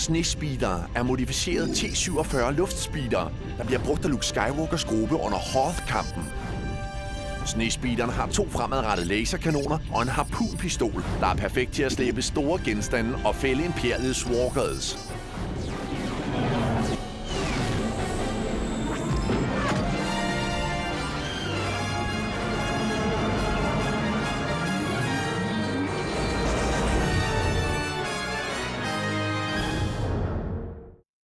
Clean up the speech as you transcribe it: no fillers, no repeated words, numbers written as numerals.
Snespeedere er modificerede T-47 luftspeedere, der bliver brugt af Luke Skywalkers gruppe under Hoth-kampen. Snespeederen har 2 fremadrettede laserkanoner og en harpunpistol, der er perfekt til at slæbe store genstande og fælde imperiets walkers.